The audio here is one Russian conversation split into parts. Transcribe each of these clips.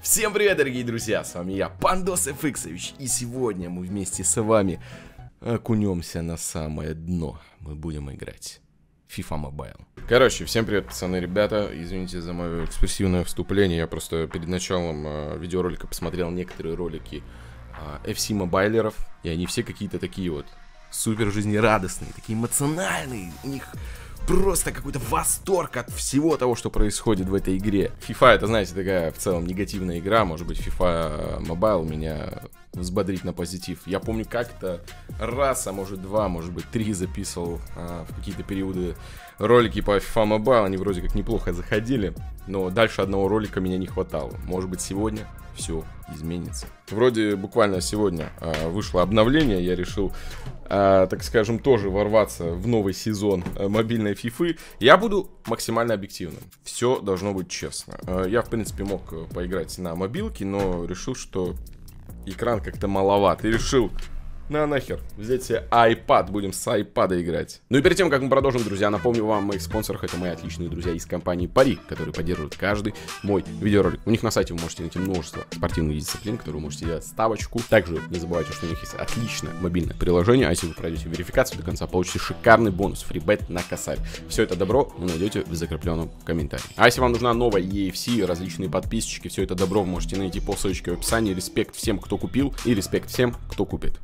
Всем привет, дорогие друзья, с вами я, PandosFX, и сегодня мы вместе с вами окунемся на самое дно. Мы будем играть FIFA Mobile. Короче, всем привет, пацаны, ребята. Извините за мое экспрессивное вступление. Я просто перед началом видеоролика посмотрел некоторые ролики FC мобайлеров, и они все какие-то такие вот супер жизнерадостные, такие эмоциональные. У них просто какой-то восторг от всего того, что происходит в этой игре. FIFA — это, знаете, такая в целом негативная игра. Может быть, FIFA Mobile меня взбодрит на позитив. Я помню, как-то раз, а может два, может быть три записывал в какие-то периоды ролики по FIFA Mobile. Они вроде как неплохо заходили, но дальше одного ролика меня не хватало. Может быть, сегодня все изменится. Вроде буквально сегодня вышло обновление. Я решил, так скажем, тоже ворваться в новый сезон мобильной FIFA. Я буду максимально объективным. Все должно быть честно. Я, в принципе, мог поиграть на мобилке, но решил, что экран как-то маловат. И решил, нахер, взять себе iPad, будем с iPad играть. Ну и перед тем, как мы продолжим, друзья, напомню вам о моих спонсорах. Это мои отличные друзья из компании Пари, которые поддерживают каждый мой видеоролик. У них на сайте вы можете найти множество спортивных дисциплин, которые вы можете делать ставочку. Также не забывайте, что у них есть отличное мобильное приложение, а если вы пройдете верификацию до конца, получите шикарный бонус, фрибет на косарь. Все это добро вы найдете в закрепленном комментарии. А если вам нужна новая EFC, различные подписчики, все это добро вы можете найти по ссылочке в описании. Респект всем, кто купил, и респект всем, кто купит.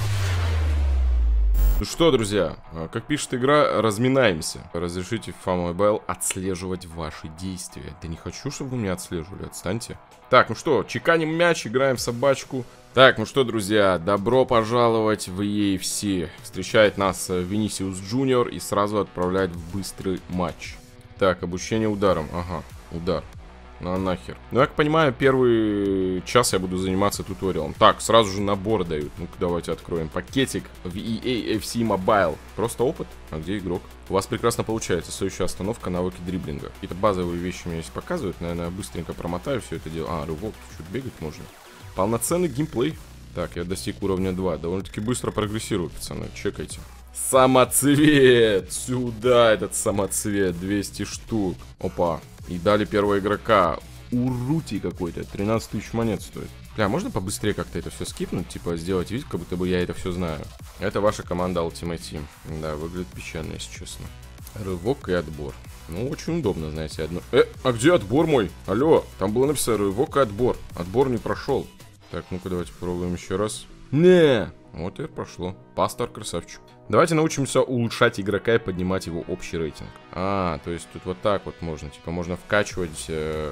Ну что, друзья, как пишет игра, разминаемся. Разрешите FIFA Mobile отслеживать ваши действия. Да не хочу, чтобы вы меня отслеживали, отстаньте. Так, ну что, чеканим мяч, играем в собачку. Так, ну что, друзья, добро пожаловать в EFC. Встречает нас Винисиус Джуниор и сразу отправляет в быстрый матч. Так, обучение ударом, ага, удар. Ну нахер. Ну, я понимаю, первый час я буду заниматься туториалом. Так, сразу же набор дают. Ну-ка, давайте откроем пакетик в EA FC Mobile. Просто опыт. А где игрок? У вас прекрасно получается. Следующая остановка, навыки дриблинга. Какие-то базовые вещи меня здесь показывают. Наверное, быстренько промотаю все это дело. А, рывок, чуть бегать можно. Полноценный геймплей. Так, я достиг уровня 2. Довольно-таки быстро прогрессирую, пацаны. Чекайте. Самоцвет! Сюда этот самоцвет. 200 штук. Опа. И дали первого игрока. Урути какой-то. 13 тысяч монет стоит. Бля, можно побыстрее как-то это все скипнуть? Типа сделать вид, как будто бы я это все знаю. Это ваша команда Ultimate Team. Да, выглядит печально, если честно. Рывок и отбор. Ну, очень удобно, знаете, одно... а где отбор мой? Алло, там было написано рывок и отбор. Отбор не прошел. Так, ну-ка, давайте попробуем еще раз. Не. Вот и прошло. Пастор красавчик. Давайте научимся улучшать игрока и поднимать его общий рейтинг. А, то есть тут вот так вот можно. Типа можно вкачивать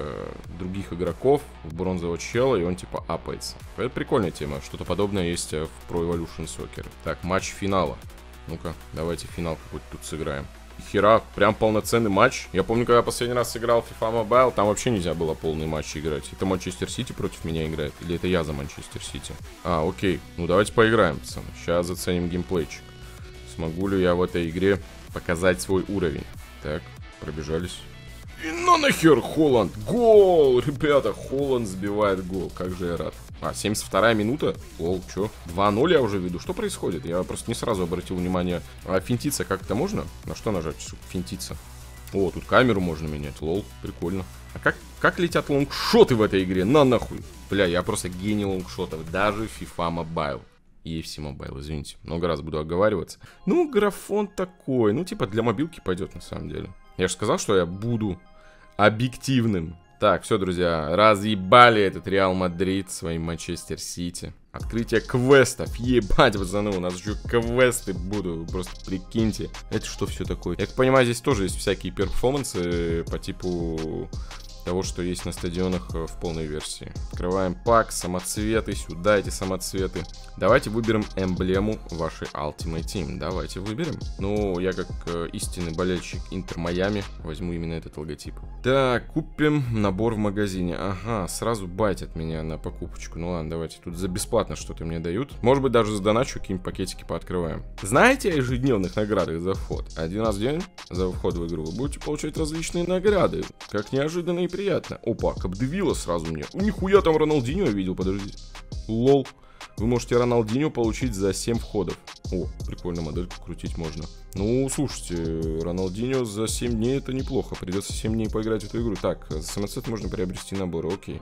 других игроков в бронзового чела, и он типа апается. Это прикольная тема. Что-то подобное есть в Pro Evolution Soccer. Так, матч финала. Ну-ка, давайте финал какой-то тут сыграем. Хера, прям полноценный матч. Я помню, когда я последний раз сыграл в FIFA Mobile, там вообще нельзя было полный матч играть. Это Манчестер Сити против меня играет? Или это я за Манчестер Сити? А, окей. Ну давайте поиграем, пацаны. Сейчас заценим геймплейчик. Смогу ли я в этой игре показать свой уровень? Так, пробежались. И ну нахер, Холланд! Гол! Ребята, Холланд сбивает гол. Как же я рад. А, 72-я минута? Лол, чё? 2-0 я уже веду. Что происходит? Я просто не сразу обратил внимание. А финтиться как-то можно? На что нажать? Финтиться. О, тут камеру можно менять. Лол, прикольно. А как летят лонгшоты в этой игре? На нахуй. Бля, я просто гений лонгшотов. Даже FIFA Mobile. И FC Mobile, извините. Много раз буду оговариваться. Ну, графон такой. Ну, типа для мобилки пойдет на самом деле. Я же сказал, что я буду объективным. Так, все, друзья. Разъебали этот Реал Мадрид своим Манчестер Сити. Открытие квестов. Ебать, пацаны, у нас еще квесты будут. Просто прикиньте. Это что все такое? Я так понимаю, здесь тоже есть всякие перформансы по типу того, что есть на стадионах в полной версии. Открываем пак, самоцветы, сюда эти самоцветы. Давайте выберем эмблему вашей Ultimate Team. Давайте выберем. Ну, я как истинный болельщик Интер Майами возьму именно этот логотип. Так, купим набор в магазине. Ага, сразу байтят меня на покупочку. Ну ладно, давайте тут за бесплатно что-то мне дают. Может быть, даже задоначу, какие-нибудь пакетики пооткрываем. Знаете о ежедневных наградах за вход? Один раз в день за вход в игру вы будете получать различные награды. Как неожиданно и приятно. Опа, Капдевилла сразу мне. Нихуя там Роналдиньо я видел, подождите. Лол. Вы можете Роналдиньо получить за 7 входов. О, прикольно, модельку крутить можно. Ну, слушайте, Роналдиньо за 7 дней это неплохо. Придется 7 дней поиграть в эту игру. Так, за самоцвет можно приобрести наборы, окей.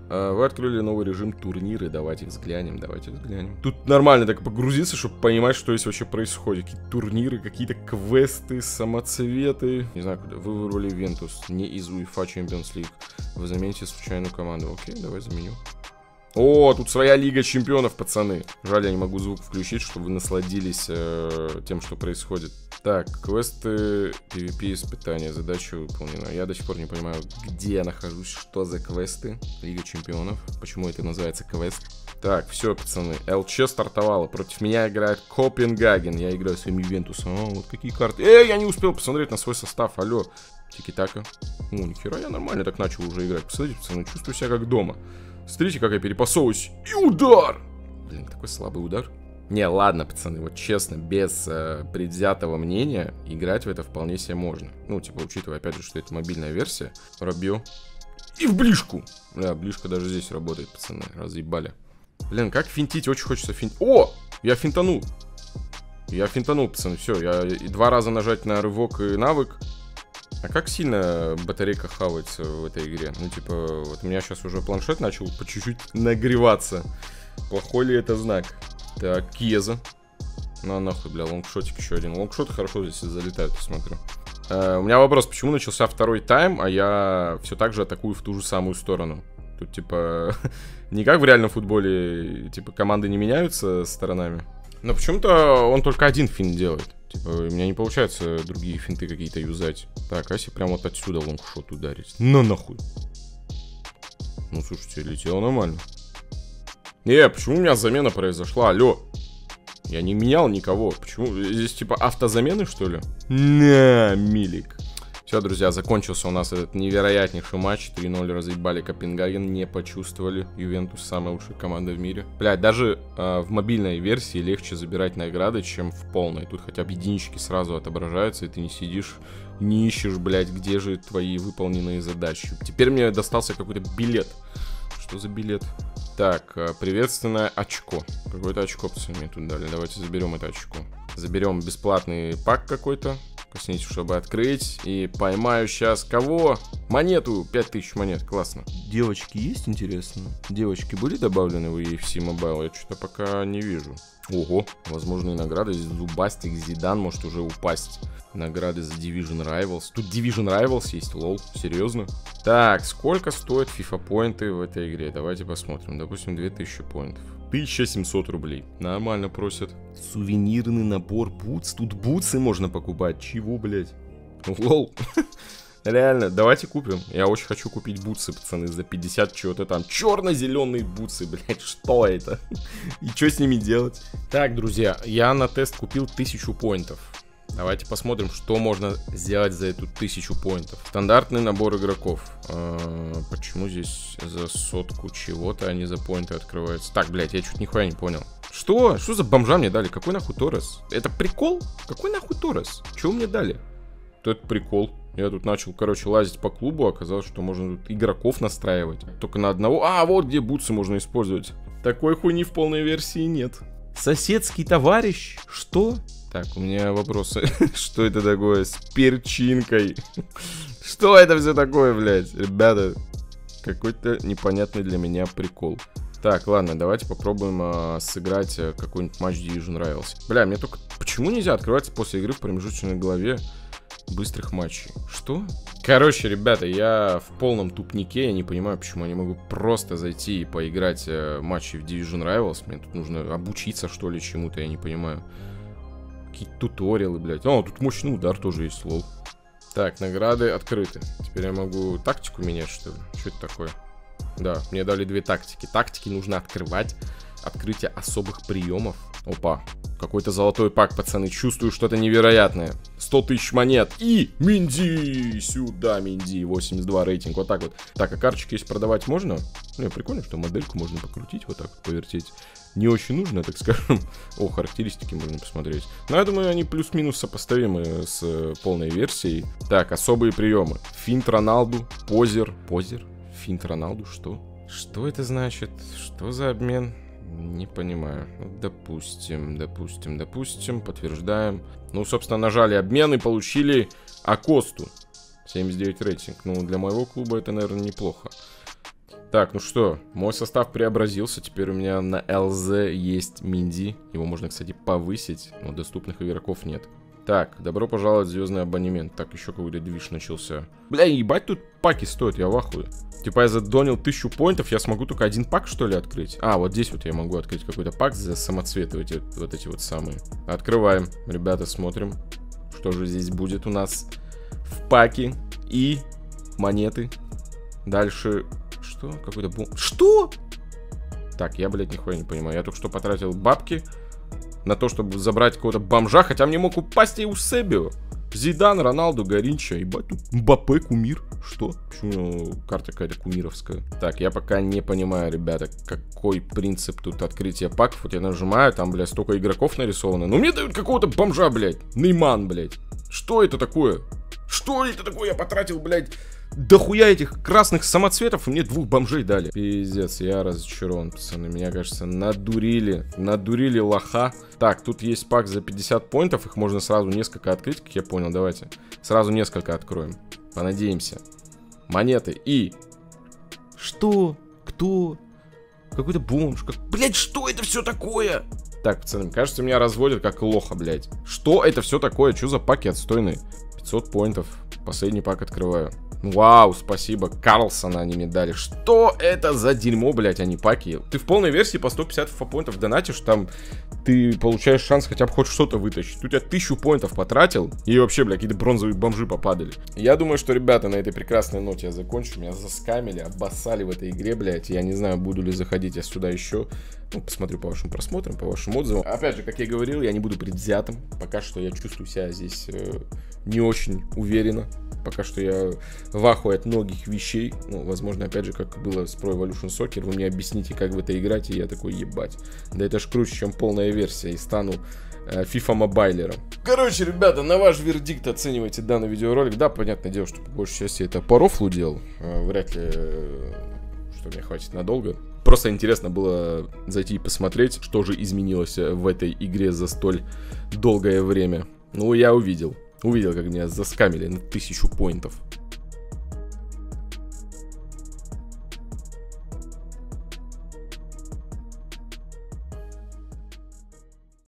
Вы открыли новый режим турниры. Давайте взглянем, давайте взглянем. Тут нормально так погрузиться, чтобы понимать, что здесь вообще происходит. Какие-то турниры, какие-то квесты, самоцветы. Не знаю, куда. Вы вырвали Вентус, не из UEFA Champions League. Вы замените случайную команду. Окей, давай заменю. О, тут своя Лига Чемпионов, пацаны. Жаль, я не могу звук включить, чтобы вы насладились тем, что происходит. Так, квесты, PvP испытания, задача выполнена. Я до сих пор не понимаю, где я нахожусь, что за квесты. Лига Чемпионов, почему это называется квест. Так, все, пацаны, ЛЧ стартовала. Против меня играет Копенгаген. Я играю с своим Ювентусом. О, вот какие карты. Я не успел посмотреть на свой состав, алло. Тики-така. Ну, нихера, я нормально так начал уже играть. Посмотрите, пацаны, чувствую себя как дома. Смотрите, как я перепасовываюсь. И удар! Блин, такой слабый удар. Не, ладно, пацаны, вот честно, без предвзятого мнения, играть в это вполне себе можно. Ну, типа, учитывая, опять же, что это мобильная версия. Пробью. И в ближку. Бля, ближка даже здесь работает, пацаны. Разъебали. Блин, как финтить? Очень хочется финтить. О! Я финтанул. Я финтанул, пацаны. Все, я 2 раза нажать на рывок и навык. А как сильно батарейка хавается в этой игре? Ну, типа, вот у меня сейчас уже планшет начал по чуть-чуть нагреваться. Плохой ли это знак? Так, Кеза. На нахуй, бля, лонгшотик еще один. Лонгшоты хорошо здесь залетают, посмотрю. У меня вопрос, почему начался второй тайм, а я все так же атакую в ту же самую сторону? Тут, типа, не как в реальном футболе, типа, команды не меняются сторонами. Но почему-то он только один финт делает. Типа, у меня не получается другие финты какие-то юзать. Так, а если прям вот отсюда лонгшот ударить? Ну нахуй. Ну, слушайте, летело нормально. Почему у меня замена произошла? Алло. Я не менял никого. Почему? Здесь типа автозамены, что ли? На, милик. Все, друзья, закончился у нас этот невероятнейший матч. 3-0 разъебали Копенгаген. Не почувствовали. Ювентус самая лучшая команда в мире. Блядь, даже в мобильной версии легче забирать награды, чем в полной. Тут хотя бы единички сразу отображаются, и ты не сидишь, не ищешь, блядь, где же твои выполненные задачи. Теперь мне достался какой-то билет. Что за билет? Так, приветственное очко. Какое-то очко, пацаны, мне тут дали. Давайте заберем это очко. Заберем бесплатный пак какой-то. Коснитесь, чтобы открыть. И поймаю сейчас кого? Монету. 5000 монет. Классно. Девочки есть, интересно? Девочки были добавлены в UFC Mobile? Я что-то пока не вижу. Ого. Возможные награды. Здесь Зубастик, Зидан может уже упасть. Награды за Division Rivals. Тут Division Rivals есть, лол. Серьезно? Так, сколько стоят FIFA поинты в этой игре? Давайте посмотрим. Допустим, 2000 поинтов. 1700 рублей. Нормально просят. Сувенирный набор бутс. Тут бутсы можно покупать. Чего, блядь? Лол. Реально, давайте купим. Я очень хочу купить бутсы, пацаны, за 50 чего-то там. Черно-зеленые бутсы, блядь, что это? И что с ними делать? Так, друзья, я на тест купил 1000 поинтов. Давайте посмотрим, что можно сделать за эту 1000 поинтов. Стандартный набор игроков. Почему здесь за 100 чего-то, а не за поинты открывается? Так, блядь, я чуть нихуя не понял. Что? Что за бомжа мне дали? Какой нахуй Торрес? Это прикол? Какой нахуй Торрес? Чего мне дали? Это прикол. Я тут начал, короче, лазить по клубу. Оказалось, что можно тут игроков настраивать. Только на одного. А, вот где бутсы можно использовать. Такой хуйни в полной версии нет. Соседский товарищ? Что? Так, у меня вопросы. Что это такое с перчинкой? Что это все такое, блядь? Ребята, какой-то непонятный для меня прикол. Так, ладно, давайте попробуем сыграть какой-нибудь матч Division Rivals. Бля, мне только... Почему нельзя открывать после игры в промежуточной главе быстрых матчей? Что? Короче, ребята, я в полном тупнике. Я не понимаю, почему я не могу просто зайти и поиграть матчи в Division Rivals. Мне тут нужно обучиться, что ли, чему-то, я не понимаю. Какие-то туториалы, блядь. О, тут мощный удар тоже есть, лол. Так, награды открыты. Теперь я могу тактику менять, что ли? Что это такое? Да, мне дали 2 тактики. Тактики нужно открывать. Открытие особых приемов. Опа. Какой-то золотой пак, пацаны. Чувствую что-то невероятное. 100 000 монет. И Минди. Сюда, Минди. 82 рейтинг. Вот так вот. Так, а карточки есть продавать можно? Ну, прикольно, что модельку можно покрутить. Вот так вот, повертеть. Не очень нужно, так скажем. О, характеристики можно посмотреть. Но я думаю, они плюс-минус сопоставимы с полной версией. Так, особые приемы. Финт Роналду. Позер. Позер? Финт Роналду, что? Что это значит? Что за обмен? Не понимаю. Допустим. Подтверждаем. Ну, собственно, нажали обмен и получили Акосту. 79 рейтинг. Ну, для моего клуба это, наверное, неплохо. Так, ну что, мой состав преобразился. Теперь у меня на ЛЗ есть Минди. Его можно, кстати, повысить, но доступных игроков нет. Так, добро пожаловать в звездный абонемент. Так, еще какой-то движ начался. Бля, ебать, тут паки стоят, я в ахуе. Типа я задонил 1000 поинтов, я смогу только один пак, что ли, открыть? А, вот здесь вот я могу открыть какой-то пак за самоцветы, вот эти вот самые. Открываем, ребята, смотрим, что же здесь будет у нас в паке. И монеты. Дальше, что? Какой-то бум... Что? Так, я, блядь, нихуя не понимаю. Я только что потратил бабки на то, чтобы забрать какого-то бомжа, хотя мне мог упасть и Эусебио. Зидан, Роналду, Гаринча, ебать, тут Мбаппе, кумир. Что? Почему карта какая-то кумировская? Так, я пока не понимаю, ребята, какой принцип тут открытия паков. Вот я нажимаю, там, блядь, столько игроков нарисовано. Но мне дают какого-то бомжа, блядь. Нейман, блядь. Что это такое? Что это такое? Я потратил, блядь, дохуя этих красных самоцветов, и мне 2 бомжей дали. Пиздец, я разочарован, пацаны. Меня, кажется, надурили. Надурили лоха. Так, тут есть пак за 50 поинтов. Их можно сразу несколько открыть, как я понял. Давайте сразу несколько откроем. Понадеемся. Монеты и... Что? Кто? Какой-то бомж. Блядь, что это все такое? Так, пацаны, кажется, меня разводят как лоха, блядь. Что это все такое? Что за паки отстойные? 500 поинтов. Последний пак открываю. Вау, спасибо. Карлсона они мне дали. Что это за дерьмо, блядь, а не паки? Ты в полной версии по 150 поинтов донатишь, там ты получаешь шанс хотя бы хоть что-то вытащить. Тут я 1000 поинтов потратил, и вообще, блядь, какие-то бронзовые бомжи попадали. Я думаю, что, ребята, на этой прекрасной ноте я закончу. Меня заскамили, обоссали в этой игре, блядь. Я не знаю, буду ли заходить я сюда еще. Ну, посмотрю по вашим просмотрам, по вашим отзывам. Опять же, как я говорил, я не буду предвзятым. Пока что я чувствую себя здесь не очень уверенно. Пока что я в ахуе от многих вещей. Ну, возможно, опять же, как было с Pro Evolution Soccer, вы мне объясните, как в это играть, и я такой, ебать. Да это ж круче, чем полная версия, и стану FIFA мобайлером. Короче, ребята, на ваш вердикт оценивайте данный видеоролик. Да, понятное дело, что по большей части это по рофлу делал. Вряд ли, что мне хватит надолго. Просто интересно было зайти и посмотреть, что же изменилось в этой игре за столь долгое время. Ну, я увидел. Увидел, как меня заскамили на 1000 поинтов.